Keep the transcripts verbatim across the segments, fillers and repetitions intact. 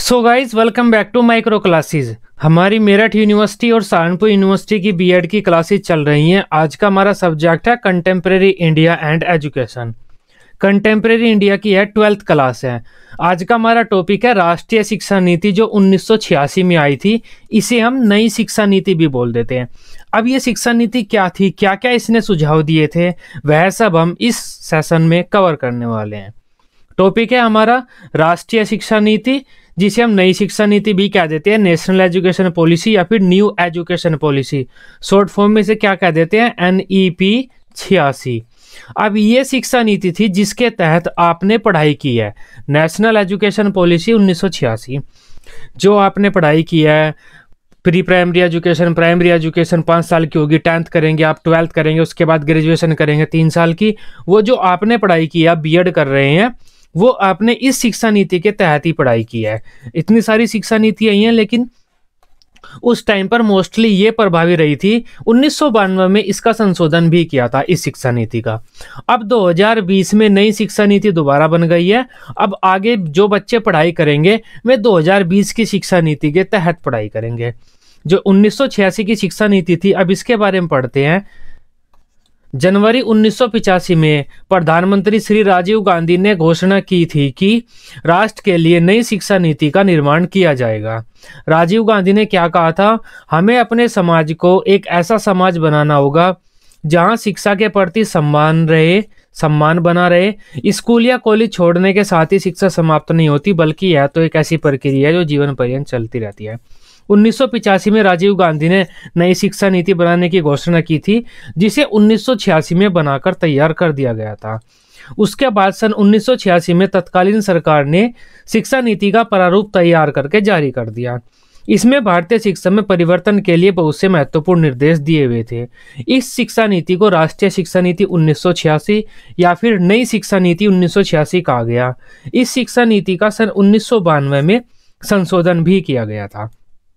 So guys welcome back to micro classes. हमारी Meerut university और Saharanpur university की बीएड की क्लासेस चल रही हैं। आज का हमारा सब्जेक्ट है contemporary India and education. Contemporary India की है ट्वेल्थ क्लास है। आज का हमारा टॉपिक है राष्ट्रीय शिक्षा नीति जो उन्नीस सौ छियासी में आई थी। इसे हम नई शिक्षा नीति भी बोल देते हैं। अब ये शिक्षा नीति क्या थी, क्या क्या इसने सुझाव दिए थे, वह सब हम इस सेशन में कवर करने वाले हैं। टॉपिक है हमारा राष्ट्रीय शिक्षा नीति, जिसे हम नई शिक्षा नीति भी कह देते हैं, नेशनल एजुकेशन पॉलिसी या फिर new education policy. Short form में से क्या कह देते हैं, एन ई पी छियासी। अब ये शिक्षा नीति थी जिसके तहत आपने पढ़ाई की है। नेशनल एजुकेशन पॉलिसी उन्नीस सौ छियासी, जो आपने पढ़ाई की है, pre primary education, primary education पाँच साल की होगी, टेंथ करेंगे आप, ट्वेल्थ करेंगे, उसके बाद ग्रेजुएशन करेंगे तीन साल की। वो जो आपने पढ़ाई की है, आप बीएड कर रहे हैं, वो आपने इस शिक्षा नीति के तहत ही पढ़ाई की है। इतनी सारी शिक्षा नीति आई हैं, लेकिन उस टाइम पर मोस्टली ये प्रभावी रही थी। उन्नीस सौ बानवे में इसका संशोधन भी किया था इस शिक्षा नीति का। अब दो हज़ार बीस में नई शिक्षा नीति दोबारा बन गई है। अब आगे जो बच्चे पढ़ाई करेंगे वे दो हज़ार बीस की शिक्षा नीति के तहत पढ़ाई करेंगे। जो उन्नीस सौ छियासी की शिक्षा नीति थी, अब इसके बारे में पढ़ते हैं। जनवरी उन्नीस सौ पचासी में प्रधानमंत्री श्री राजीव गांधी ने घोषणा की थी कि राष्ट्र के लिए नई शिक्षा नीति का निर्माण किया जाएगा। राजीव गांधी ने क्या कहा था, हमें अपने समाज को एक ऐसा समाज बनाना होगा जहां शिक्षा के प्रति सम्मान रहे सम्मान बना रहे। स्कूल या कॉलेज छोड़ने के साथ ही शिक्षा समाप्त नहीं होती, बल्कि यह तो एक ऐसी प्रक्रिया है जो जीवन पर्यंत चलती रहती है। उन्नीस सौ पचासी में राजीव गांधी ने नई शिक्षा नीति बनाने की घोषणा की थी, जिसे उन्नीस सौ छियासी में बनाकर तैयार कर दिया गया था। उसके बाद सन उन्नीस सौ छियासी में तत्कालीन सरकार ने शिक्षा नीति का प्रारूप तैयार करके जारी कर दिया। इसमें भारतीय शिक्षा में परिवर्तन के लिए बहुत से महत्वपूर्ण निर्देश दिए हुए थे। इस शिक्षा नीति को राष्ट्रीय शिक्षा नीति उन्नीस सौ छियासी या फिर नई शिक्षा नीति उन्नीस सौ छियासी कहा गया। इस शिक्षा नीति का सन उन्नीस सौ बानवे में संशोधन भी किया गया था।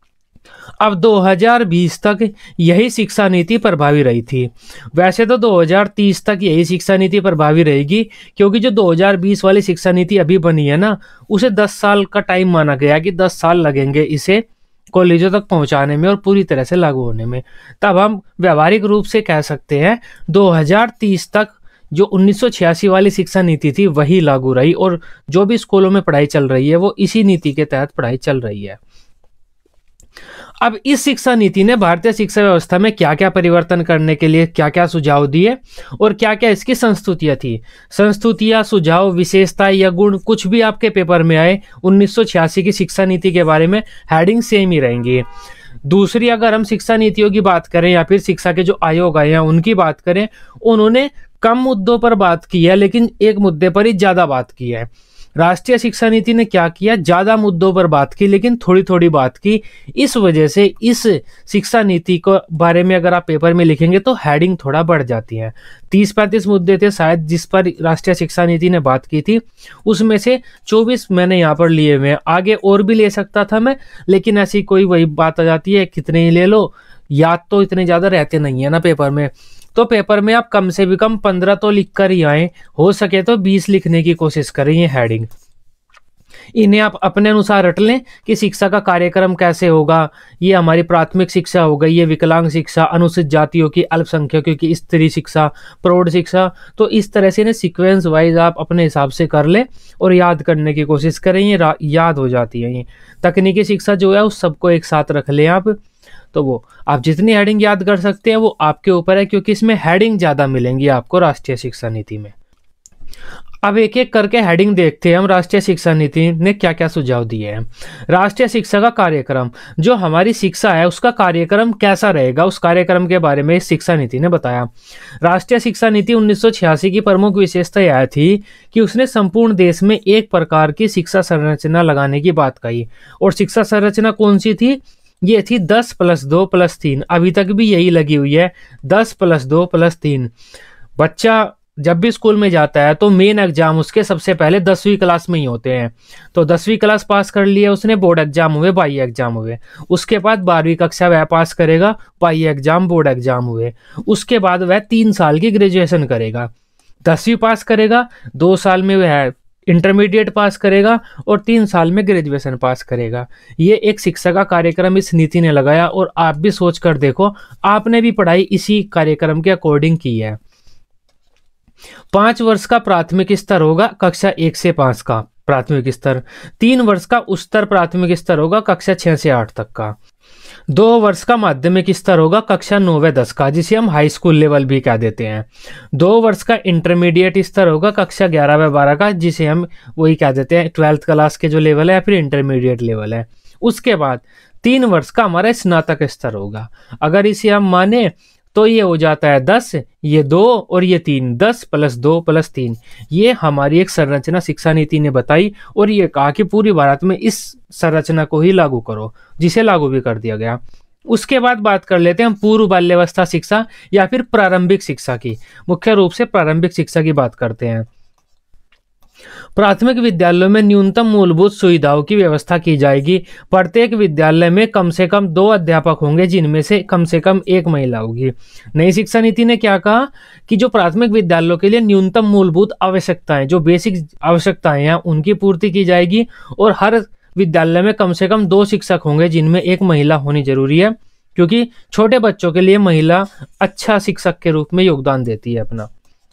अब दो हज़ार बीस तक यही शिक्षा नीति प्रभावी रही थी। वैसे तो दो हज़ार तीस तक यही शिक्षा नीति प्रभावी रहेगी, क्योंकि जो दो हज़ार बीस वाली शिक्षा नीति अभी बनी है ना, उसे दस साल का टाइम माना गया कि दस साल लगेंगे इसे कॉलेजों तक पहुंचाने में और पूरी तरह से लागू होने में। तब हम व्यवहारिक रूप से कह सकते हैं दो हज़ार तीस तक जो उन्नीस सौ छियासी वाली शिक्षा नीति थी वही लागू रही, और जो भी स्कूलों में पढ़ाई चल रही है वो इसी नीति के तहत पढ़ाई चल रही है। अब इस शिक्षा नीति ने भारतीय शिक्षा व्यवस्था में क्या क्या परिवर्तन करने के लिए क्या क्या सुझाव दिए और क्या क्या इसकी संस्तुतियां थी। संस्तुतियां, सुझाव, विशेषताएं या गुण कुछ भी आपके पेपर में आए, उन्नीस सौ छियासी की शिक्षा नीति के बारे में हेडिंग सेम ही रहेंगी। दूसरी, अगर हम शिक्षा नीतियों की बात करें या फिर शिक्षा के जो आयोग आए हैं उनकी बात करें, उन्होंने कम मुद्दों पर बात की है, लेकिन एक मुद्दे पर ही ज्यादा बात की है। राष्ट्रीय शिक्षा नीति ने क्या किया, ज्यादा मुद्दों पर बात की लेकिन थोड़ी थोड़ी बात की। इस वजह से इस शिक्षा नीति को बारे में अगर आप पेपर में लिखेंगे तो हेडिंग थोड़ा बढ़ जाती है। तीस पैंतीस मुद्दे थे शायद जिस पर राष्ट्रीय शिक्षा नीति ने बात की थी, उसमें से चौबीस मैंने यहाँ पर लिए हुए हैं। आगे और भी ले सकता था मैं, लेकिन ऐसी कोई वही बात आ जाती है, कितने ही ले लो, याद तो इतने ज्यादा रहते नहीं है ना पेपर में। तो पेपर में आप कम से भी कम पंद्रह तो लिख कर ही आए, हो सके तो बीस लिखने की कोशिश करें ये हेडिंग। इन्हें आप अपने अनुसार रट लें कि शिक्षा का कार्यक्रम कैसे होगा। ये हमारी प्राथमिक शिक्षा हो गई, ये विकलांग शिक्षा, अनुसूचित जातियों की, अल्पसंख्यकों की स्त्री शिक्षा, प्रौढ़ शिक्षा। तो इस तरह से इन्हें सीक्वेंस वाइज आप अपने हिसाब से कर लें और याद करने की कोशिश करें, ये याद हो जाती है। ये तकनीकी शिक्षा जो है उस सबको एक साथ रख लें आप, तो वो आप जितनी हेडिंग याद कर सकते हैं वो आपके ऊपर है, क्योंकि इसमें हेडिंग ज्यादा मिलेंगी आपको राष्ट्रीय शिक्षा नीति में। अब एक एक करके हेडिंग देखते हैं हम राष्ट्रीय शिक्षा नीति ने क्या क्या सुझाव दिए हैं। राष्ट्रीय शिक्षा का कार्यक्रम, जो हमारी शिक्षा है उसका कार्यक्रम कैसा रहेगा, उस कार्यक्रम के बारे में इस शिक्षा नीति ने बताया। राष्ट्रीय शिक्षा नीति उन्नीस सौ छियासी की प्रमुख विशेषता यह थी कि उसने संपूर्ण देश में एक प्रकार की शिक्षा संरचना लगाने की बात कही। और शिक्षा संरचना कौन सी थी, ये थी दस प्लस दो प्लस तीन। अभी तक भी यही लगी हुई है, दस प्लस दो प्लस तीन। बच्चा जब भी स्कूल में जाता है तो मेन एग्जाम उसके सबसे पहले दसवीं क्लास में ही होते हैं। तो दसवीं क्लास पास कर लिया उसने, बोर्ड एग्जाम हुए, बाह्य एग्जाम हुए। उसके बाद बारहवीं कक्षा वह पास करेगा, बाह्य एग्जाम, बोर्ड एग्जाम हुए। उसके बाद वह तीन साल की ग्रेजुएशन करेगा। दसवीं पास करेगा, दो साल में वह इंटरमीडिएट पास करेगा और तीन साल में ग्रेजुएशन पास करेगा। ये एक शिक्षा का कार्यक्रम इस नीति ने लगाया और आप भी सोच कर देखो, आपने भी पढ़ाई इसी कार्यक्रम के अकॉर्डिंग की है। पांच वर्ष का प्राथमिक स्तर होगा कक्षा एक से पांच का प्राथमिक स्तर, तीन वर्ष का उच्चतर प्राथमिक स्तर होगा कक्षा छह से आठ तक का, दो वर्ष का माध्यमिक स्तर होगा कक्षा नौ व दस का, जिसे हम हाई स्कूल लेवल भी कह देते हैं, दो वर्ष का इंटरमीडिएट स्तर होगा कक्षा ग्यारह व बारह का, जिसे हम वही कह देते हैं ट्वेल्थ क्लास के जो लेवल है या फिर इंटरमीडिएट लेवल है। उसके बाद तीन वर्ष का हमारा स्नातक स्तर होगा। अगर इसे हम माने तो ये हो जाता है दस, ये दो और ये तीन, दस प्लस दो प्लस तीन। ये हमारी एक संरचना शिक्षा नीति ने बताई और ये कहा कि पूरी भारत में इस संरचना को ही लागू करो, जिसे लागू भी कर दिया गया। उसके बाद बात कर लेते हैं हम पूर्व बाल्यावस्था शिक्षा या फिर प्रारंभिक शिक्षा की। मुख्य रूप से प्रारंभिक शिक्षा की बात करते हैं। प्राथमिक विद्यालयों में न्यूनतम मूलभूत सुविधाओं की व्यवस्था की जाएगी। प्रत्येक विद्यालय में कम से कम दो अध्यापक होंगे, जिनमें से कम से कम एक महिला होगी। नई शिक्षा नीति ने क्या कहा कि जो प्राथमिक विद्यालयों के लिए न्यूनतम मूलभूत आवश्यकताएं, जो बेसिक आवश्यकताएं हैं, उनकी पूर्ति की जाएगी और हर विद्यालय में कम से कम दो शिक्षक होंगे, जिनमें एक महिला होनी जरूरी है, क्योंकि छोटे बच्चों के लिए महिला अच्छा शिक्षक के रूप में योगदान देती है अपना।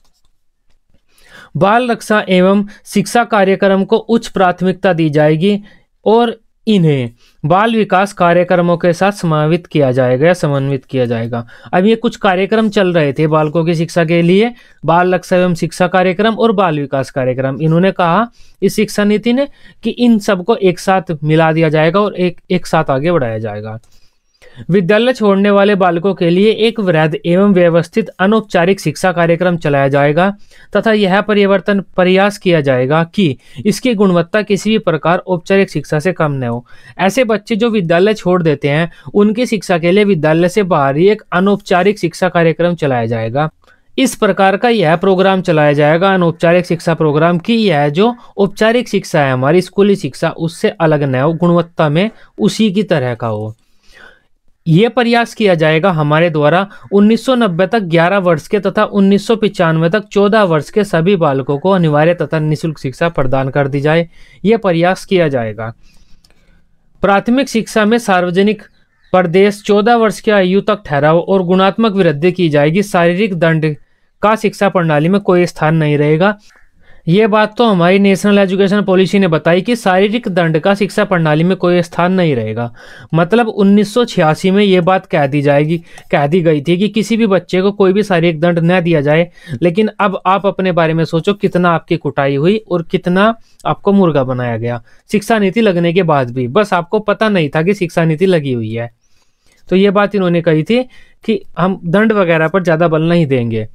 बाल रक्षा एवं शिक्षा कार्यक्रम को उच्च प्राथमिकता दी जाएगी और इन्हें बाल विकास कार्यक्रमों के साथ समावित किया जाएगा या समन्वित किया जाएगा। अब ये कुछ कार्यक्रम चल रहे थे बालकों की शिक्षा के लिए, बाल रक्षा एवं शिक्षा कार्यक्रम और बाल विकास कार्यक्रम। इन्होंने कहा इस शिक्षा नीति ने कि इन सबको एक साथ मिला दिया जाएगा और एक एक साथ आगे बढ़ाया जाएगा। विद्यालय छोड़ने वाले बालकों के लिए एक वृहद एवं व्यवस्थित अनौपचारिक शिक्षा कार्यक्रम चलाया जाएगा तथा यह परिवर्तन प्रयास किया जाएगा कि इसकी गुणवत्ता किसी भी प्रकार औपचारिक शिक्षा से कम न हो। ऐसे बच्चे जो विद्यालय छोड़ देते हैं, उनकी शिक्षा के लिए विद्यालय से बाहर ही एक अनौपचारिक शिक्षा कार्यक्रम चलाया जाएगा। इस प्रकार का यह प्रोग्राम चलाया जाएगा अनौपचारिक शिक्षा प्रोग्राम की यह जो औपचारिक शिक्षा है हमारी स्कूली शिक्षा, उससे अलग न हो, गुणवत्ता में उसी की तरह का हो। ये प्रयास किया जाएगा हमारे द्वारा उन्नीस सौ नब्बे तक ग्यारह वर्ष के तथा उन्नीस सौ पचानवे तक चौदह वर्ष के सभी बालकों को अनिवार्य तथा निःशुल्क शिक्षा प्रदान कर दी जाए। यह प्रयास किया जाएगा। प्राथमिक शिक्षा में सार्वजनिक प्रदेश चौदह वर्ष की आयु तक ठहराव और गुणात्मक वृद्धि की जाएगी। शारीरिक दंड का शिक्षा प्रणाली में कोई स्थान नहीं रहेगा। ये बात तो हमारी नेशनल एजुकेशन पॉलिसी ने बताई कि शारीरिक दंड का शिक्षा प्रणाली में कोई स्थान नहीं रहेगा। मतलब उन्नीस सौ छियासी में ये बात कह दी जाएगी कह दी गई थी कि किसी भी बच्चे को कोई भी शारीरिक दंड न दिया जाए। लेकिन अब आप अपने बारे में सोचो, कितना आपकी कुटाई हुई और कितना आपको मुर्गा बनाया गया शिक्षा नीति लगने के बाद भी। बस आपको पता नहीं था कि शिक्षा नीति लगी हुई है। तो ये बात इन्होंने कही थी कि हम दंड वगैरह पर ज्यादा बल नहीं देंगे।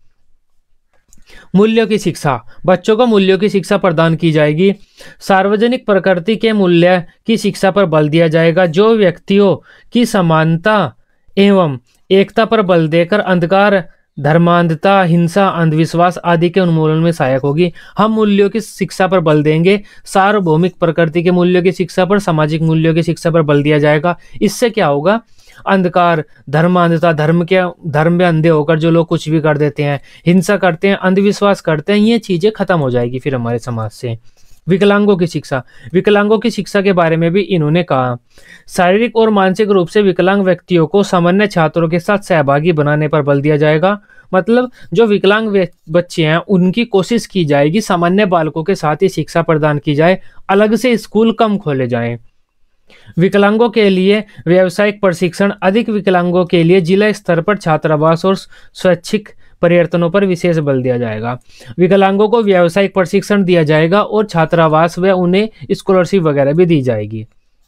मूल्यों की शिक्षा, बच्चों को मूल्यों की शिक्षा प्रदान की जाएगी। सार्वजनिक प्रकृति के मूल्य की शिक्षा पर बल दिया जाएगा, जो व्यक्तियों की समानता एवं एकता पर बल देकर अंधकार, धर्मांधता, हिंसा, अंधविश्वास आदि के उन्मूलन में सहायक होगी। हम मूल्यों की शिक्षा पर बल देंगे। सार्वभौमिक प्रकृति के मूल्यों की शिक्षा पर, सामाजिक मूल्यों की शिक्षा पर बल दिया जाएगा। इससे क्या होगा, अंधकार, धर्मांधता, धर्म के धर्म में अंधे होकर जो लोग कुछ भी कर देते हैं, हिंसा करते हैं, अंधविश्वास करते हैं, ये चीजें खत्म हो जाएगी फिर हमारे समाज से। विकलांगों की शिक्षा, विकलांगों की शिक्षा के बारे में भी इन्होंने कहा, शारीरिक और मानसिक रूप से विकलांग व्यक्तियों को सामान्य छात्रों के साथ सहभागी बनाने पर बल दिया जाएगा। मतलब जो विकलांग बच्चे हैं उनकी कोशिश की जाएगी सामान्य बालकों के साथ ही शिक्षा प्रदान की जाए, अलग से स्कूल कम खोले जाएं। विकलांगों के लिए व्यावसायिक प्रशिक्षण, अधिक विकलांगों के लिए जिला स्तर पर छात्रावास और स्वैच्छिक परिवर्तनों पर विशेष बल दिया जाएगा। विकलांगों को व्यावसायिक प्रशिक्षण दिया जाएगा और छात्रावास व उन्हें स्कॉलरशिप वगैरह भी दी जाएगी।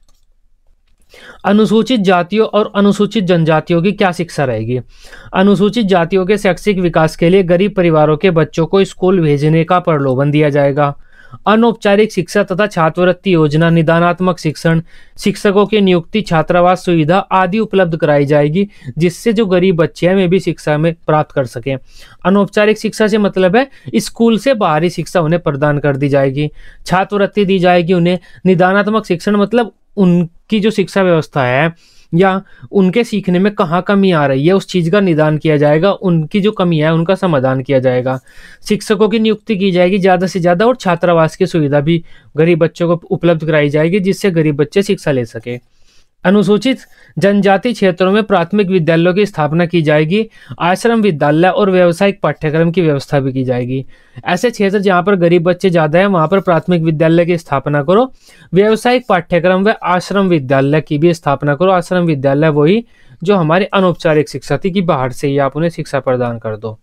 अनुसूचित जातियों और अनुसूचित जनजातियों की क्या शिक्षा रहेगी। अनुसूचित जातियों के शैक्षिक विकास के लिए गरीब परिवारों के बच्चों को स्कूल भेजने का प्रलोभन दिया जाएगा। अनौपचारिक शिक्षा तथा छात्रवृत्ति योजना, निदानात्मक शिक्षण, शिक्षकों की नियुक्ति, छात्रावास सुविधा आदि उपलब्ध कराई जाएगी, जिससे जो गरीब बच्चे हैं वे भी शिक्षा में प्राप्त कर सकें। अनौपचारिक शिक्षा से मतलब है स्कूल से बाहरी शिक्षा उन्हें प्रदान कर दी जाएगी। छात्रवृत्ति दी जाएगी उन्हें। निदानात्मक शिक्षण मतलब उनकी जो शिक्षा व्यवस्था है या उनके सीखने में कहाँ कमी आ रही है उस चीज़ का निदान किया जाएगा, उनकी जो कमी है उनका समाधान किया जाएगा। शिक्षकों की नियुक्ति की जाएगी ज़्यादा से ज़्यादा और छात्रावास की सुविधा भी गरीब बच्चों को उपलब्ध कराई जाएगी जिससे गरीब बच्चे शिक्षा ले सके। अनुसूचित जनजाति क्षेत्रों में प्राथमिक विद्यालयों की स्थापना की जाएगी। आश्रम विद्यालय और व्यावसायिक पाठ्यक्रम की व्यवस्था भी की जाएगी। ऐसे क्षेत्र जहां पर गरीब बच्चे ज्यादा हैं वहां पर प्राथमिक विद्यालय की स्थापना करो, व्यावसायिक पाठ्यक्रम व आश्रम विद्यालय की भी स्थापना करो। आश्रम विद्यालय वही जो हमारी अनौपचारिक शिक्षा थी कि बाहर से ही आप उन्हें शिक्षा प्रदान कर दो।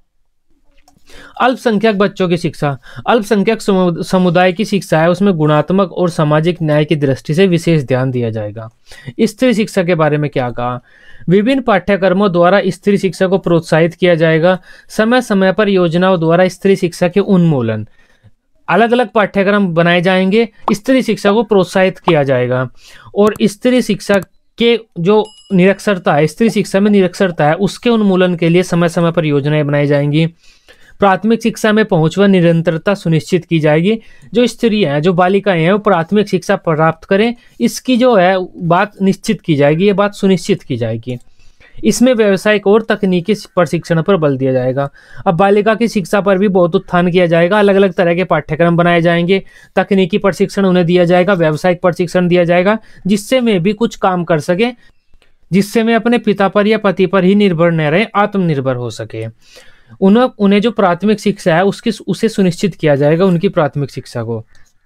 अल्पसंख्यक बच्चों की शिक्षा, अल्पसंख्यक समुदाय की शिक्षा है उसमें गुणात्मक और सामाजिक न्याय की दृष्टि से विशेष ध्यान दिया जाएगा। स्त्री शिक्षा के बारे में क्या कहा, विभिन्न पाठ्यक्रमों द्वारा स्त्री शिक्षा को प्रोत्साहित किया जाएगा। समय समय पर योजनाओं द्वारा स्त्री शिक्षा के उन्मूलन, अलग अलग पाठ्यक्रम बनाए जाएंगे, स्त्री शिक्षा को प्रोत्साहित किया जाएगा। और स्त्री शिक्षा के जो निरक्षरता है, स्त्री शिक्षा में निरक्षरता है उसके उन्मूलन के लिए समय समय पर योजनाएं बनाई जाएंगी। प्राथमिक शिक्षा में पहुंच व निरंतरता सुनिश्चित की जाएगी। जो स्त्री हैं, जो बालिकाएं हैं वो प्राथमिक शिक्षा प्राप्त करें, इसकी जो है बात निश्चित की जाएगी, ये बात सुनिश्चित की जाएगी। इसमें व्यावसायिक और तकनीकी प्रशिक्षण पर बल दिया जाएगा। अब बालिका की शिक्षा पर भी बहुत उत्थान किया जाएगा, अलग अलग तरह के पाठ्यक्रम बनाए जाएंगे, तकनीकी प्रशिक्षण उन्हें दिया जाएगा, व्यावसायिक प्रशिक्षण दिया जाएगा जिससे वे भी कुछ काम कर सके, जिससे वे अपने पिता पर या पति पर ही निर्भर न रहे, आत्मनिर्भर हो सके। उन्हें उन्हें जो प्राथमिक शिक्षा है उसकी उसे सुनिश्चित किया जाएगा, उनकी प्राथमिक शिक्षा को।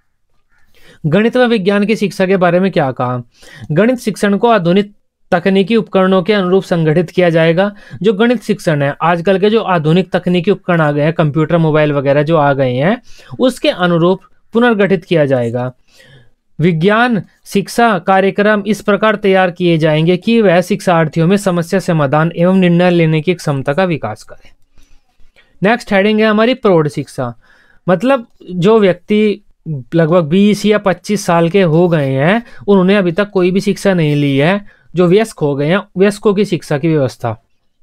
गणित व विज्ञान की शिक्षा के बारे में क्या कहा, गणित शिक्षण को आधुनिक तकनीकी उपकरणों के अनुरूप संगठित किया जाएगा। जो गणित शिक्षण है, आजकल के जो आधुनिक तकनीकी उपकरण आ गए हैं, कंप्यूटर मोबाइल वगैरह जो आ गए हैं, उसके अनुरूप पुनर्गठित किया जाएगा। विज्ञान शिक्षा कार्यक्रम इस प्रकार तैयार किए जाएंगे कि वह शिक्षार्थियों में समस्या समाधान एवं निर्णय लेने की क्षमता का विकास करें। नेक्स्ट हेडिंग है हमारी प्रौढ़ शिक्षा, मतलब जो व्यक्ति लगभग बीस या पच्चीस साल के हो गए हैं, उन्होंने अभी तक कोई भी शिक्षा नहीं ली है, जो वयस्क हो गए हैं, वयस्कों की शिक्षा की व्यवस्था।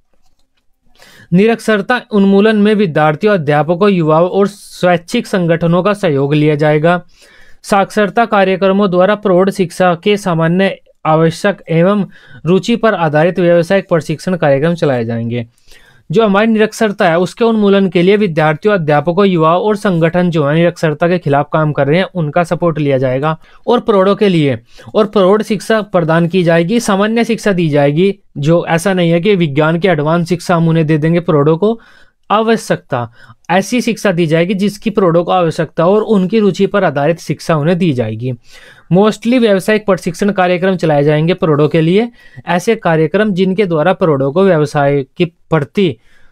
निरक्षरता उन्मूलन में विद्यार्थियों, अध्यापकों, युवाओं और स्वैच्छिक संगठनों का सहयोग लिया जाएगा। साक्षरता कार्यक्रमों द्वारा प्रौढ़ शिक्षा के सामान्य आवश्यक एवं रुचि पर आधारित व्यावसायिक प्रशिक्षण कार्यक्रम चलाए जाएंगे। जो हमारी निरक्षरता है उसके उन्मूलन के लिए विद्यार्थियों, अध्यापकों, युवाओं और संगठन जो है निरक्षरता के खिलाफ काम कर रहे हैं उनका सपोर्ट लिया जाएगा। और प्रौढ़ों के लिए और प्रौढ़ शिक्षा प्रदान की जाएगी, सामान्य शिक्षा दी जाएगी। जो ऐसा नहीं है कि विज्ञान की एडवांस शिक्षा हम उन्हें दे देंगे प्रौढ़ों को, आवश्यकता ऐसी शिक्षा दी जाएगी जिसकी प्रौढ़ों को आवश्यकता और उनकी रुचि पर आधारित शिक्षा उन्हें दी जाएगी। मोस्टली व्यावसायिक प्रशिक्षण कार्यक्रम चलाए जाएंगे प्रौढ़ों के लिए, ऐसे कार्यक्रम जिनके द्वारा प्रौढ़ों को व्यवसाय के प्रति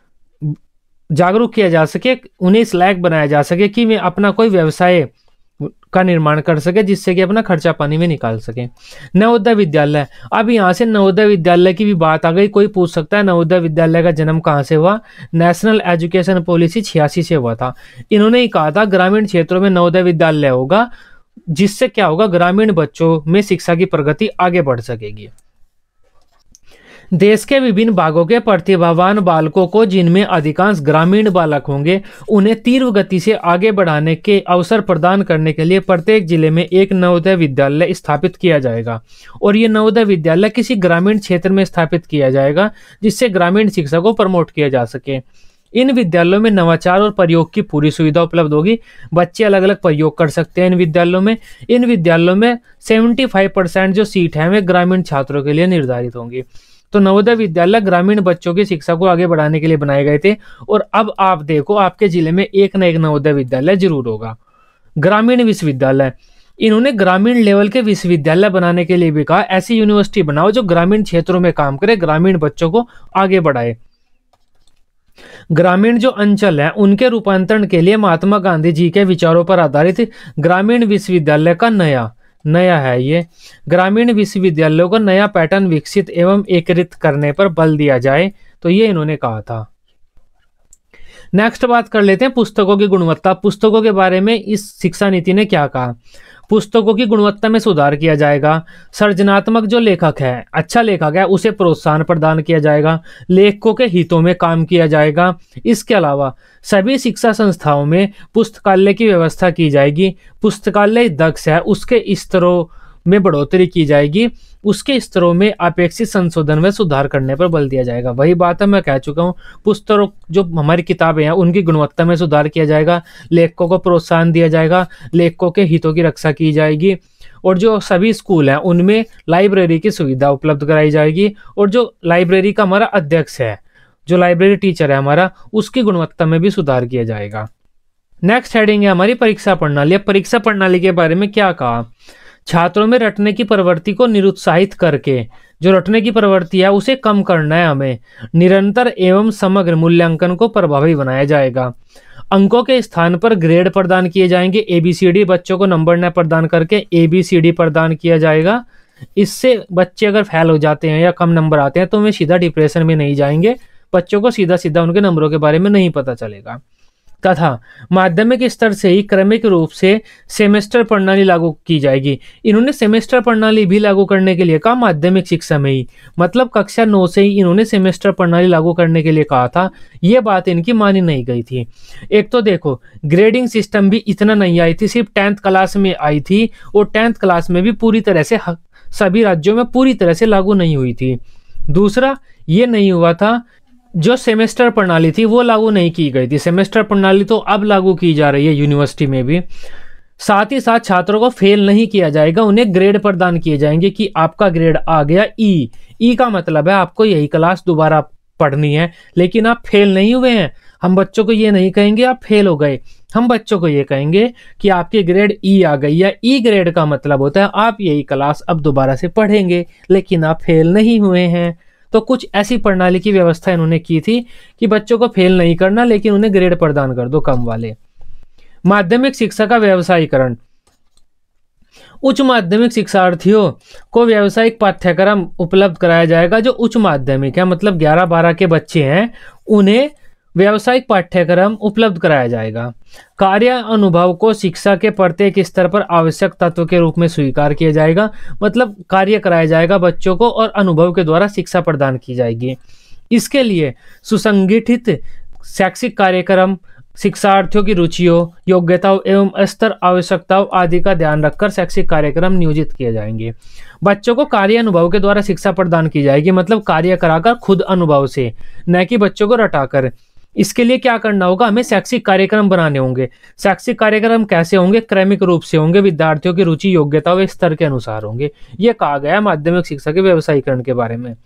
जागरूक किया जा सके, उन्हें इस लायक बनाया जा सके कि वे अपना कोई व्यवसाय का निर्माण कर सके जिससे कि अपना खर्चा पानी में निकाल सके। नवोदय विद्यालय, अब यहाँ से नवोदय विद्यालय की भी बात आ गई। कोई पूछ सकता है नवोदय विद्यालय का जन्म कहाँ से हुआ। नेशनल एजुकेशन पॉलिसी छियासी से हुआ था। इन्होंने ही कहा था ग्रामीण क्षेत्रों में नवोदय विद्यालय होगा, जिससे क्या होगा, ग्रामीण बच्चों में शिक्षा की प्रगति आगे बढ़ सकेगी। देश के विभिन्न भागों के प्रतिभावान बालकों को, जिनमें अधिकांश ग्रामीण बालक होंगे, उन्हें तीव्र गति से आगे बढ़ाने के अवसर प्रदान करने के लिए प्रत्येक जिले में एक नवोदय विद्यालय स्थापित किया जाएगा। और ये नवोदय विद्यालय किसी ग्रामीण क्षेत्र में स्थापित किया जाएगा जिससे ग्रामीण शिक्षा को प्रमोट किया जा सके। इन विद्यालयों में नवाचार और प्रयोग की पूरी सुविधा उपलब्ध होगी। बच्चे अलग अलग प्रयोग कर सकते हैं इन विद्यालयों में। इन विद्यालयों में पचहत्तर परसेंट जो सीट है वे ग्रामीण छात्रों के लिए निर्धारित होंगी। तो नवोदय विद्यालय ग्रामीण बच्चों की शिक्षा को आगे बढ़ाने के लिए बनाए गए थे। और अब आप देखो आपके जिले में एक न एक नवोदय विद्यालय जरूर होगा। ग्रामीण विश्वविद्यालय, इन्होंने ग्रामीण लेवल के विश्वविद्यालय बनाने के लिए भी कहा ऐसी यूनिवर्सिटी बनाओ जो ग्रामीण क्षेत्रों में काम करे, ग्रामीण बच्चों को आगे बढ़ाए। ग्रामीण जो अंचल है उनके रूपांतरण के लिए महात्मा गांधी जी के विचारों पर आधारित ग्रामीण विश्वविद्यालय का नया नया है ये ग्रामीण विश्वविद्यालयों को नया पैटर्न विकसित एवं एकीकृत करने पर बल दिया जाए, तो ये इन्होंने कहा था। नेक्स्ट बात कर लेते हैं पुस्तकों की गुणवत्ता। पुस्तकों के बारे में इस शिक्षा नीति ने क्या कहा। पुस्तकों की गुणवत्ता में सुधार किया जाएगा। सृजनात्मक जो लेखक है, अच्छा लेखक है, उसे प्रोत्साहन प्रदान किया जाएगा। लेखकों के हितों में काम किया जाएगा। इसके अलावा सभी शिक्षा संस्थाओं में पुस्तकालय की व्यवस्था की जाएगी। पुस्तकालय दक्ष है, उसके स्तरों में बढ़ोतरी की जाएगी, उसके स्तरों में अपेक्षित संशोधन व सुधार करने पर बल दिया जाएगा। वही बात है, मैं कह चुका हूँ, पुस्तकों जो हमारी किताबें हैं उनकी गुणवत्ता में सुधार किया जाएगा, लेखकों को प्रोत्साहन दिया जाएगा, लेखकों के हितों की रक्षा की जाएगी, और जो सभी स्कूल हैं उनमें लाइब्रेरी की सुविधा उपलब्ध कराई जाएगी, और जो लाइब्रेरी का हमारा अध्यक्ष है, जो लाइब्रेरी टीचर है हमारा, उसकी गुणवत्ता में भी सुधार किया जाएगा। नेक्स्ट हेडिंग है हमारी परीक्षा प्रणाली। अब परीक्षा प्रणाली के बारे में क्या कहा, छात्रों में रटने की प्रवृत्ति को निरुत्साहित करके जो रटने की प्रवृत्ति है उसे कम करना है हमें। निरंतर एवं समग्र मूल्यांकन को प्रभावी बनाया जाएगा। अंकों के स्थान पर ग्रेड प्रदान किए जाएंगे। एबीसीडी बच्चों को नंबर न प्रदान करके एबीसीडी प्रदान किया जाएगा। इससे बच्चे अगर फेल हो जाते हैं या कम नंबर आते हैं तो वे सीधा डिप्रेशन में नहीं जाएंगे, बच्चों को सीधा सीधा उनके नंबरों के बारे में नहीं पता चलेगा। तथा माध्यमिक स्तर से ही क्रमिक रूप से सेमेस्टर प्रणाली लागू की जाएगी। इन्होंने सेमेस्टर प्रणाली भी लागू करने के लिए कहा माध्यमिक शिक्षा में ही, मतलब कक्षा नौ से ही इन्होंने सेमेस्टर प्रणाली लागू करने के लिए कहा था। ये बात इनकी मानी नहीं गई थी। एक तो देखो ग्रेडिंग सिस्टम भी इतना नहीं आई थी, सिर्फ टेंथ क्लास में आई थी, और टेंथ क्लास में भी पूरी तरह से सभी राज्यों में पूरी तरह से लागू नहीं हुई थी। दूसरा ये नहीं हुआ था, जो सेमेस्टर प्रणाली थी वो लागू नहीं की गई थी। सेमेस्टर प्रणाली तो अब लागू की जा रही है यूनिवर्सिटी में भी। साथ ही साथ छात्रों को फेल नहीं किया जाएगा, उन्हें ग्रेड प्रदान किए जाएंगे कि आपका ग्रेड आ गया ई। ई का मतलब है आपको यही क्लास दोबारा पढ़नी है, लेकिन आप फेल नहीं हुए हैं। हम बच्चों को ये नहीं कहेंगे आप फेल हो गए, हम बच्चों को ये कहेंगे कि आपकी ग्रेड ई आ गई है। ई ग्रेड का मतलब होता है आप यही क्लास अब दोबारा से पढ़ेंगे, लेकिन आप फेल नहीं हुए हैं। तो कुछ ऐसी प्रणाली की व्यवस्था इन्होंने की थी कि बच्चों को फेल नहीं करना, लेकिन उन्हें ग्रेड प्रदान कर दो कम वाले। माध्यमिक शिक्षा का व्यवसायीकरण। उच्च माध्यमिक शिक्षार्थियों को व्यावसायिक पाठ्यक्रम उपलब्ध कराया जाएगा। जो उच्च माध्यमिक है मतलब ग्यारह बारह के बच्चे हैं, उन्हें व्यावसायिक पाठ्यक्रम उपलब्ध कराया जाएगा। कार्य अनुभव को शिक्षा के प्रत्येक स्तर पर आवश्यक तत्व के रूप में स्वीकार किया जाएगा, मतलब कार्य कराया जाएगा बच्चों को और अनुभव के द्वारा शिक्षा प्रदान की जाएगी। इसके लिए सुसंगठित शैक्षिक कार्यक्रम शिक्षार्थियों की रुचियों, योग्यताओं एवं स्तर आवश्यकताओं आदि का ध्यान रखकर शैक्षिक कार्यक्रम नियोजित किए जाएंगे। बच्चों को कार्य अनुभव के द्वारा शिक्षा प्रदान की जाएगी, मतलब कार्य कराकर खुद अनुभव से, न कि बच्चों को रटाकर। इसके लिए क्या करना होगा, हमें शैक्षिक कार्यक्रम बनाने होंगे। शैक्षिक कार्यक्रम कैसे होंगे, क्रमिक रूप से होंगे, विद्यार्थियों की रुचि योग्यता व स्तर के अनुसार होंगे। यह कहा गया माध्यमिक शिक्षा के व्यवसायीकरण के बारे में।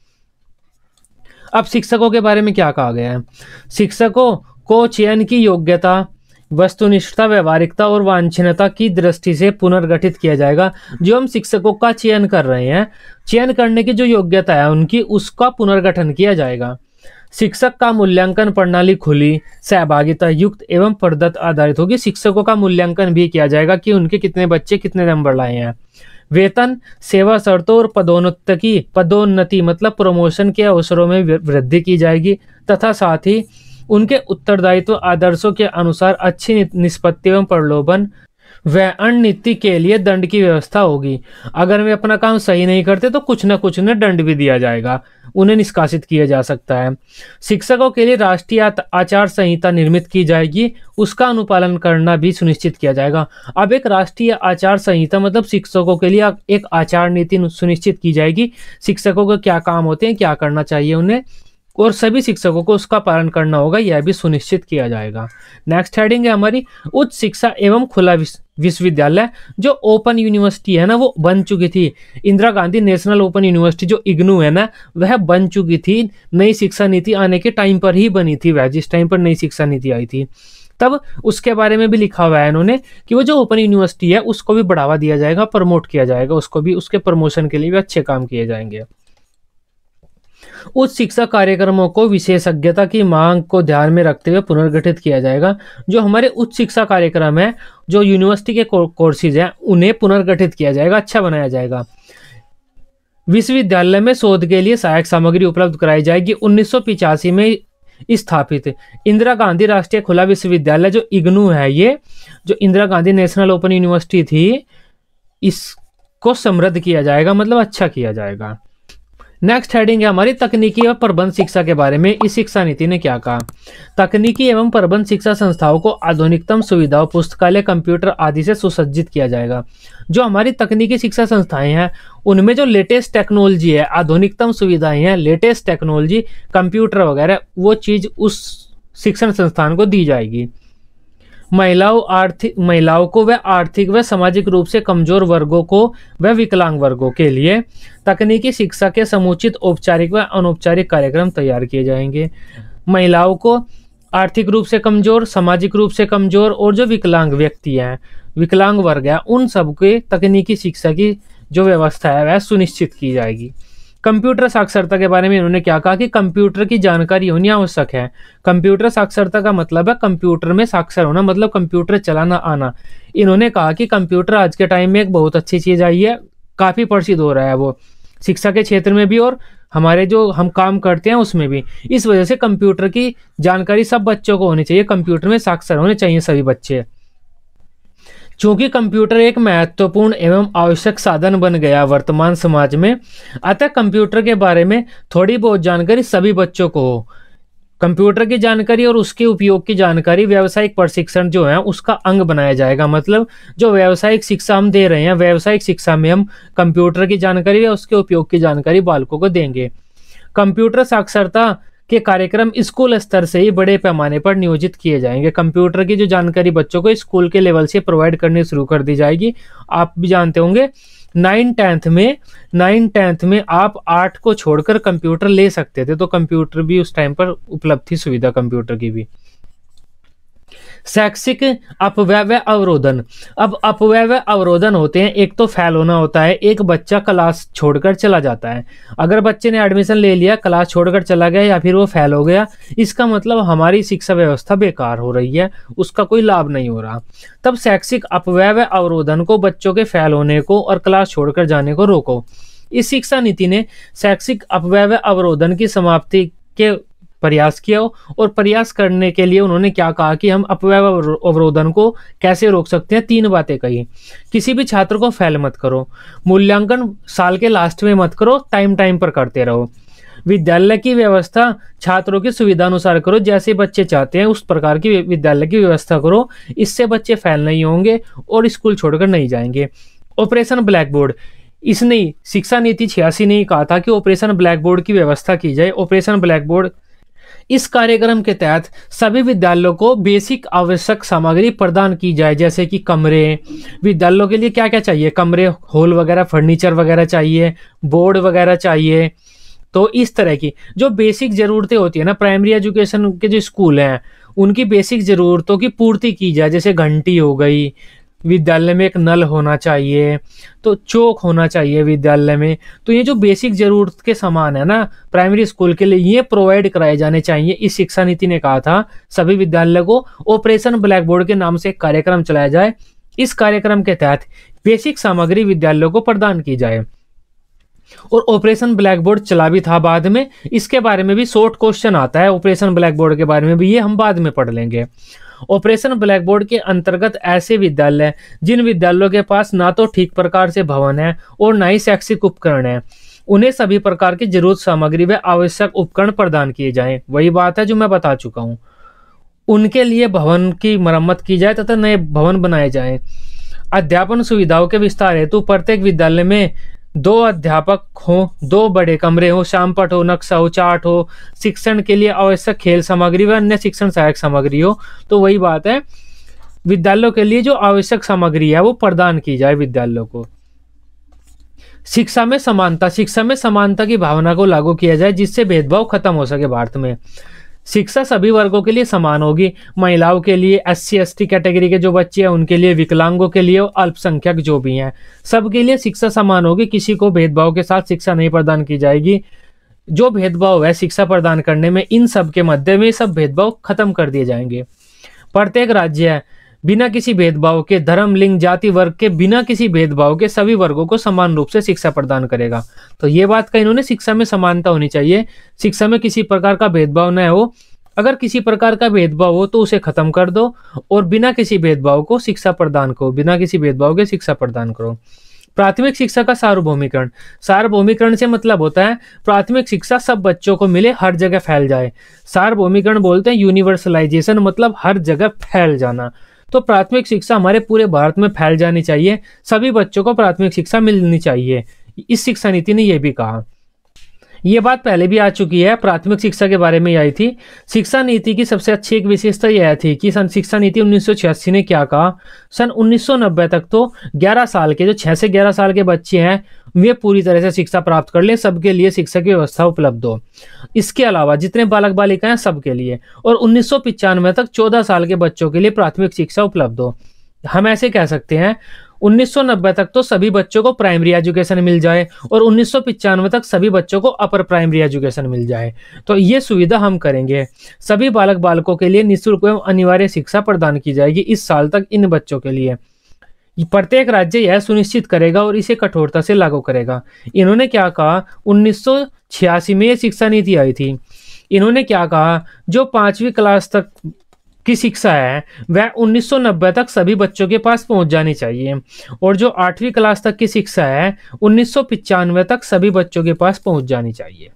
अब शिक्षकों के बारे में क्या कहा गया है, शिक्षकों को चयन की योग्यता, वस्तुनिष्ठता, व्यवहारिकता और वांछनीयता की दृष्टि से पुनर्गठित किया जाएगा। जो हम शिक्षकों का चयन कर रहे हैं, चयन करने की जो योग्यता है उनकी, उसका पुनर्गठन किया जाएगा। शिक्षक का मूल्यांकन प्रणाली खुली, सहभागिता युक्त एवं प्रदत्त आधारित होगी। शिक्षकों का मूल्यांकन भी किया जाएगा कि उनके कितने बच्चे कितने नंबर लाए हैं। वेतन, सेवा शर्तों और पदोन्नति पदोन्नति मतलब प्रमोशन के अवसरों में वृद्धि की जाएगी, तथा साथ ही उनके उत्तरदायित्व आदर्शों के अनुसार अच्छी निष्पत्ति एवं प्रलोभन व अननीति के लिए दंड की व्यवस्था होगी। अगर वे अपना काम सही नहीं करते तो कुछ न कुछ उन्हें दंड भी दिया जाएगा, उन्हें निष्कासित किया जा सकता है। शिक्षकों के लिए राष्ट्रीय आचार संहिता निर्मित की जाएगी, उसका अनुपालन करना भी सुनिश्चित किया जाएगा। अब एक राष्ट्रीय आचार संहिता मतलब शिक्षकों के लिए एक आचार नीति सुनिश्चित की जाएगी। शिक्षकों को क्या काम होते हैं, क्या करना चाहिए उन्हें, और सभी शिक्षकों को उसका पालन करना होगा, यह भी सुनिश्चित किया जाएगा। नेक्स्ट हेडिंग है हमारी उच्च शिक्षा एवं खुला विश्वविद्यालय। जो ओपन यूनिवर्सिटी है ना वो बन चुकी थी, Indira Gandhi National Open University जो इग्नू है ना वह बन चुकी थी। नई शिक्षा नीति आने के टाइम पर ही बनी थी वह, जिस टाइम पर नई शिक्षा नीति आई थी तब उसके बारे में भी लिखा हुआ है इन्होंने कि वो जो ओपन यूनिवर्सिटी है उसको भी बढ़ावा दिया जाएगा, प्रमोट किया जाएगा, उसको भी, उसके प्रमोशन के लिए भी अच्छे काम किए जाएंगे। उच्च शिक्षा कार्यक्रमों को विशेषज्ञता की मांग को ध्यान में रखते हुए पुनर्गठित किया जाएगा। जो हमारे उच्च शिक्षा कार्यक्रम है, जो यूनिवर्सिटी के कोर्सेज हैं, उन्हें पुनर्गठित किया जाएगा, अच्छा बनाया जाएगा। विश्वविद्यालय में शोध के लिए सहायक सामग्री उपलब्ध कराई जाएगी। उन्नीस सौ पिचासी में स्थापित इंदिरा गांधी राष्ट्रीय खुला विश्वविद्यालय जो इग्नू है, ये जो Indira Gandhi National Open University थी, इसको समृद्ध किया जाएगा, मतलब अच्छा किया जाएगा। नेक्स्ट हेडिंग है हमारी तकनीकी एवं प्रबंध शिक्षा के बारे में। इस शिक्षा नीति ने क्या कहा? तकनीकी एवं प्रबंध शिक्षा संस्थाओं को आधुनिकतम सुविधाओं, पुस्तकालय, कंप्यूटर आदि से सुसज्जित किया जाएगा। जो हमारी तकनीकी शिक्षा संस्थाएं हैं उनमें जो लेटेस्ट टेक्नोलॉजी है, आधुनिकतम सुविधाएं हैं, लेटेस्ट टेक्नोलॉजी, कंप्यूटर वगैरह, वो चीज उस शिक्षण संस्थान को दी जाएगी। महिलाओं आर्थिक महिलाओं को व आर्थिक व सामाजिक रूप से कमजोर वर्गों को व विकलांग वर्गों के लिए तकनीकी शिक्षा के समुचित औपचारिक व अनौपचारिक कार्यक्रम तैयार किए जाएंगे। महिलाओं को आर्थिक रूप से कमजोर, सामाजिक रूप से कमजोर और जो विकलांग व्यक्ति हैं, विकलांग वर्ग है, उन सबके तकनीकी शिक्षा की जो व्यवस्था है वह सुनिश्चित की जाएगी। कंप्यूटर साक्षरता के बारे में इन्होंने क्या कहा कि कंप्यूटर की जानकारी होनी आवश्यक है। कंप्यूटर साक्षरता का मतलब है कंप्यूटर में साक्षर होना, मतलब कंप्यूटर चलाना आना। इन्होंने कहा कि कंप्यूटर आज के टाइम में एक बहुत अच्छी चीज आई है, काफी प्रसिद्ध हो रहा है वो, शिक्षा के क्षेत्र में भी और हमारे जो हम काम करते हैं उसमें भी। इस वजह से कंप्यूटर की जानकारी सब बच्चों को होनी चाहिए, कंप्यूटर में साक्षर होने चाहिए सभी बच्चे। चूंकि कंप्यूटर एक महत्वपूर्ण एवं आवश्यक साधन बन गया वर्तमान समाज में, अतः कंप्यूटर के बारे में थोड़ी बहुत जानकारी सभी बच्चों को हो। कंप्यूटर की जानकारी और उसके उपयोग की जानकारी व्यावसायिक प्रशिक्षण जो है उसका अंग बनाया जाएगा। मतलब जो व्यावसायिक शिक्षा हम दे रहे हैं, व्यावसायिक शिक्षा में हम कंप्यूटर की जानकारी या उसके उपयोग की जानकारी बालकों को देंगे। कंप्यूटर साक्षरता के कार्यक्रम स्कूल स्तर से ही बड़े पैमाने पर नियोजित किए जाएंगे। कंप्यूटर की जो जानकारी बच्चों को स्कूल के लेवल से प्रोवाइड करनी शुरू कर दी जाएगी। आप भी जानते होंगे नाइन टेंथ में नाइन टेंथ में आप आर्ट को छोड़कर कंप्यूटर ले सकते थे, तो कंप्यूटर भी उस टाइम पर उपलब्ध थी सुविधा कंप्यूटर की भी। शैक्षिक अपव्यय व अवरोधन। अब अपव्यय व अवरोधन होते हैं, एक तो फेल होना होता है, एक बच्चा क्लास छोड़कर चला जाता है। अगर बच्चे ने एडमिशन ले लिया, क्लास छोड़कर चला गया या फिर वो फेल हो गया, इसका मतलब हमारी शिक्षा व्यवस्था बेकार हो रही है, उसका कोई लाभ नहीं हो रहा। तब शैक्षिक अपव्यय व अवरोधन को, बच्चों के फेल होने को और क्लास छोड़कर जाने को रोको। इस शिक्षा नीति ने शैक्षिक अपव्यय व अवरोधन की समाप्ति के प्रयास किया और प्रयास करने के लिए उन्होंने क्या कहा कि हम अपव्यय अवरोधन को कैसे रोक सकते हैं। तीन बातें कही। किसी भी छात्र को फेल मत करो, मूल्यांकन साल के लास्ट में मत करो, टाइम टाइम पर करते रहो। विद्यालय की व्यवस्था छात्रों की सुविधा अनुसार करो, जैसे बच्चे चाहते हैं उस प्रकार की विद्यालय की व्यवस्था करो। इससे बच्चे फेल नहीं होंगे और स्कूल छोड़कर नहीं जाएंगे। ऑपरेशन ब्लैक बोर्ड, इसने शिक्षा नीति छियासी ने कहा था कि ऑपरेशन ब्लैक बोर्ड की व्यवस्था की जाए। ऑपरेशन ब्लैक बोर्ड, इस कार्यक्रम के तहत सभी विद्यालयों को बेसिक आवश्यक सामग्री प्रदान की जाए, जैसे कि कमरे, विद्यालयों के लिए क्या क्या चाहिए, कमरे, हॉल वगैरह, फर्नीचर वगैरह चाहिए, बोर्ड वगैरह चाहिए। तो इस तरह की जो बेसिक जरूरतें होती है ना, प्राइमरी एजुकेशन के जो स्कूल हैं उनकी बेसिक जरूरतों की पूर्ति की जाए। जैसे घंटी हो गई, विद्यालय में एक नल होना चाहिए, तो चौक होना चाहिए विद्यालय में। तो ये जो बेसिक जरूरत के सामान है ना प्राइमरी स्कूल के लिए, ये प्रोवाइड कराए जाने चाहिए। इस शिक्षा नीति ने कहा था सभी विद्यालय को ऑपरेशन ब्लैक बोर्ड के नाम से एक कार्यक्रम चलाया जाए। इस कार्यक्रम के तहत बेसिक सामग्री विद्यालयों को प्रदान की जाए। और ऑपरेशन ब्लैक बोर्ड चला भी था बाद में, इसके बारे में भी शॉर्ट क्वेश्चन आता है। ऑपरेशन ब्लैक बोर्ड के बारे में भी, ये हम बाद में पढ़ लेंगे। ऑपरेशन ब्लैक बोर्ड के अंतर्गत ऐसे विद्यालय जिन विद्यालयों के पास ना तो ठीक प्रकार से भवन है और ना ही शैक्षिक उपकरण है, उन्हें सभी प्रकार की जरूरत सामग्री व आवश्यक उपकरण प्रदान किए जाएं। वही बात है जो मैं बता चुका हूं। उनके लिए भवन की मरम्मत की जाए तथा नए भवन बनाए जाएं। अध्यापन सुविधाओं के विस्तार हेतु प्रत्येक विद्यालय में दो अध्यापक हो, दो बड़े कमरे हो, श्यामपट हो, नक्शा हो, चार्ट हो, शिक्षण के लिए आवश्यक खेल सामग्री व अन्य शिक्षण सहायक सामग्री हो। तो वही बात है, विद्यालयों के लिए जो आवश्यक सामग्री है वो प्रदान की जाए विद्यालयों को। शिक्षा में समानता, शिक्षा में समानता की भावना को लागू किया जाए जिससे भेदभाव खत्म हो सके भारत में। शिक्षा सभी वर्गों के लिए समान होगी। महिलाओं के लिए, S C S T category के जो बच्चे हैं उनके लिए, विकलांगों के लिए, अल्पसंख्यक जो भी हैं सबके लिए शिक्षा समान होगी। किसी को भेदभाव के साथ शिक्षा नहीं प्रदान की जाएगी। जो भेदभाव है शिक्षा प्रदान करने में, इन सब के मध्य में सब भेदभाव खत्म कर दिए जाएंगे। प्रत्येक राज्य बिना किसी भेदभाव के, धर्म, लिंग, जाति, वर्ग के बिना किसी भेदभाव के सभी वर्गों को समान रूप से शिक्षा प्रदान करेगा। तो ये बात का इन्होंने, शिक्षा में समानता होनी चाहिए, शिक्षा में किसी प्रकार का भेदभाव न हो। अगर किसी प्रकार का भेदभाव हो तो उसे खत्म कर दो और बिना किसी भेदभाव को शिक्षा प्रदान करो, बिना किसी भेदभाव के शिक्षा प्रदान करो। प्राथमिक शिक्षा का सार्वभौमिकरण। सार्वभौमिकरण से मतलब होता है प्राथमिक शिक्षा सब बच्चों को मिले, हर जगह फैल जाए। सार्वभौमिकरण बोलते हैं यूनिवर्सलाइजेशन, मतलब हर जगह फैल जाना। तो प्राथमिक शिक्षा हमारे पूरे भारत में फैल जानी चाहिए, सभी बच्चों को प्राथमिक शिक्षा मिलनी चाहिए। इस शिक्षा नीति ने यह भी कहा। ये बात पहले भी आ चुकी है, प्राथमिक शिक्षा के बारे में आई थी। शिक्षा नीति की सबसे अच्छी एक विशेषता यह थी कि सन शिक्षा नीति उन्नीस सौ छियासी ने क्या कहा, सन उन्नीस सौ नब्बे तक तो ग्यारह साल के जो छह से ग्यारह साल के बच्चे हैं वे पूरी तरह से शिक्षा प्राप्त कर लें, सबके लिए शिक्षा की व्यवस्था उपलब्ध हो। इसके अलावा जितने बालक बालिकाएं सबके लिए, और उन्नीस सौ पिचानवे तक चौदह साल के बच्चों के लिए प्राथमिक शिक्षा उपलब्ध हो। हम ऐसे कह सकते हैं उन्नीस सौ नब्बे तक तो सभी बच्चों को प्राइमरी एजुकेशन मिल जाए और उन्नीस सौ पिचानवे तक सभी बच्चों को अपर प्राइमरी एजुकेशन मिल जाए। तो ये सुविधा हम करेंगे। सभी बालक बालकों के लिए निःशुल्क एवं अनिवार्य शिक्षा प्रदान की जाएगी इस साल तक इन बच्चों के लिए। प्रत्येक राज्य यह सुनिश्चित करेगा और इसे कठोरता से लागू करेगा। इन्होंने क्या कहा, उन्नीस सौ छियासी में शिक्षा नीति आई थी। इन्होंने क्या कहा, जो पांचवी क्लास तक की शिक्षा है वह उन्नीस सौ नब्बे तक सभी बच्चों के पास पहुंच जानी चाहिए, और जो आठवीं क्लास तक की शिक्षा है उन्नीस सौ पिचानवे तक सभी बच्चों के पास पहुंच जानी चाहिए।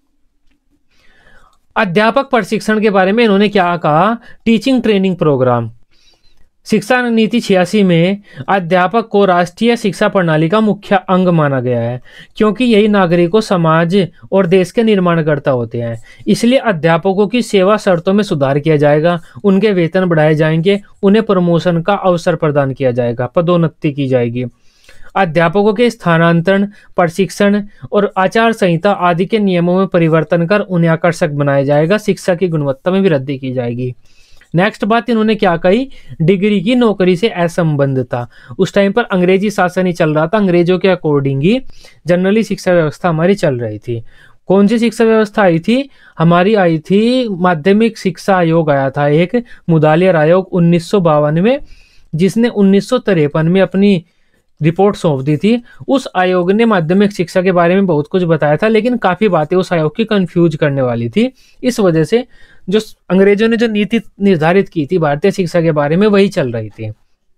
अध्यापक प्रशिक्षण के बारे में इन्होंने क्या कहा, टीचिंग ट्रेनिंग प्रोग्राम। शिक्षा नीति छियासी में अध्यापक को राष्ट्रीय शिक्षा प्रणाली का मुख्य अंग माना गया है, क्योंकि यही नागरिकों, समाज और देश के निर्माणकर्ता होते हैं। इसलिए अध्यापकों की सेवा शर्तों में सुधार किया जाएगा, उनके वेतन बढ़ाए जाएंगे, उन्हें प्रमोशन का अवसर प्रदान किया जाएगा, पदोन्नति की जाएगी। अध्यापकों के स्थानांतरण, प्रशिक्षण और आचार संहिता आदि के नियमों में परिवर्तन कर उन्हें आकर्षक बनाया जाएगा। शिक्षा की गुणवत्ता में वृद्धि की जाएगी। नेक्स्ट बात इन्होंने क्या कही, डिग्री की नौकरी से असंबंधता। उस टाइम पर अंग्रेजी शासन ही चल रहा था, अंग्रेजों के अकॉर्डिंग ही जनरली शिक्षा व्यवस्था हमारी चल रही थी। कौन सी शिक्षा व्यवस्था आई थी हमारी? आई थी माध्यमिक शिक्षा आयोग आया था एक, मुदालियर आयोग उन्नीस सौ बावन में, जिसने उन्नीस सौ तिरपन में अपनी रिपोर्ट सौंप दी थी। उस आयोग ने माध्यमिक शिक्षा के बारे में बहुत कुछ बताया था, लेकिन काफी बातें उस आयोग की कंफ्यूज करने वाली थी। इस वजह से जो अंग्रेजों ने जो नीति निर्धारित की थी भारतीय शिक्षा के बारे में वही चल रही थी।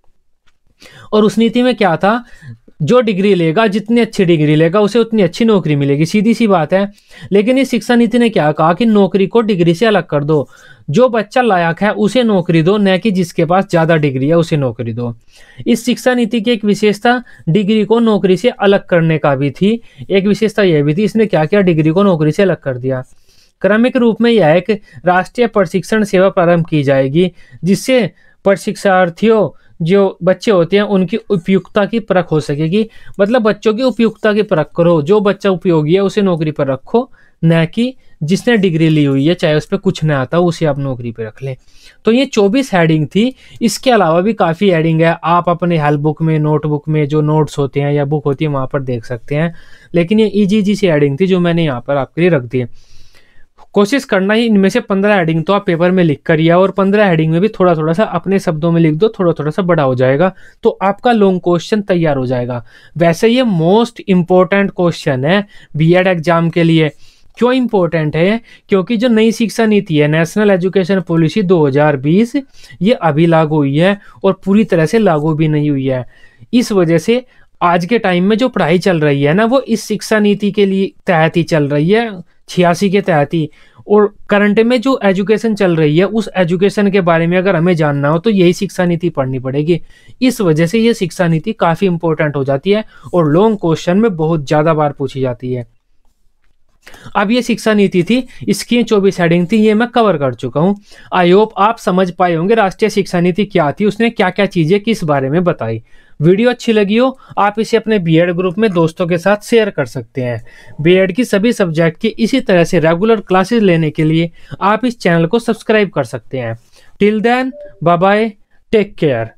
और उस नीति में क्या था, जो डिग्री लेगा, जितनी अच्छी डिग्री लेगा उसे उतनी अच्छी नौकरी मिलेगी, सीधी सी बात है। लेकिन इस शिक्षा नीति ने क्या कहा कि नौकरी को डिग्री से अलग कर दो, जो बच्चा लायक है उसे नौकरी दो, न कि जिसके पास ज्यादा डिग्री है उसे नौकरी दो। इस शिक्षा नीति की एक विशेषता डिग्री को नौकरी से अलग करने का भी थी। एक विशेषता यह भी थी, इसने क्या किया, डिग्री को नौकरी से अलग कर दिया। क्रमिक रूप में यह एक राष्ट्रीय प्रशिक्षण सेवा प्रारंभ की जाएगी, जिससे प्रशिक्षार्थियों जो बच्चे होते हैं उनकी उपयुक्तता की परख हो सकेगी। मतलब बच्चों की उपयुक्तता की परख करो, जो बच्चा उपयोगी है उसे नौकरी पर रखो, न कि जिसने डिग्री ली हुई है चाहे उस पर कुछ न आता हो उसे आप नौकरी पे रख लें। तो ये चौबीस हेडिंग थी। इसके अलावा भी काफ़ी हेडिंग है, आप अपने हेल्प बुक में, नोटबुक में जो नोट्स होते हैं या बुक होती है वहाँ पर देख सकते हैं। लेकिन ये ईजी जी सी हेडिंग थी जो मैंने यहाँ पर आपके लिए रख दी है। कोशिश करना ही इनमें से पंद्रह हेडिंग तो आप पेपर में लिख कर, या और पंद्रह हेडिंग में भी थोड़ा थोड़ा सा अपने शब्दों में लिख दो, थोड़ा थोड़ा सा बड़ा हो जाएगा, तो आपका लॉन्ग क्वेश्चन तैयार हो जाएगा। वैसे ये मोस्ट इंपॉर्टेंट क्वेश्चन है बीएड एग्जाम के लिए। क्यों इंपॉर्टेंट है? क्योंकि जो नई शिक्षा नीति है, नेशनल एजुकेशन पॉलिसी दो हज़ार बीस, ये अभी लागू हुई है और पूरी तरह से लागू भी नहीं हुई है। इस वजह से आज के टाइम में जो पढ़ाई चल रही है ना, वो इस शिक्षा नीति के लिए तहत ही चल रही है, छियासी के तहत ही। और करंट में जो एजुकेशन चल रही है उस एजुकेशन के बारे में अगर हमें जानना हो तो यही शिक्षा नीति पढ़नी पड़ेगी। इस वजह से ये शिक्षा नीति काफ़ी इंपॉर्टेंट हो जाती है और लॉन्ग क्वेश्चन में बहुत ज़्यादा बार पूछी जाती है। अब ये शिक्षा नीति थी, इसकी चौबीस हेडिंग थी, ये मैं कवर कर चुका हूँ। आई होप आप समझ पाए होंगे राष्ट्रीय शिक्षा नीति क्या थी, उसने क्या क्या चीज़ें किस बारे में बताई। वीडियो अच्छी लगी हो आप इसे अपने बीएड ग्रुप में दोस्तों के साथ शेयर कर सकते हैं। बीएड की सभी सब्जेक्ट की इसी तरह से रेगुलर क्लासेस लेने के लिए आप इस चैनल को सब्सक्राइब कर सकते हैं। Till then, bye bye, take care.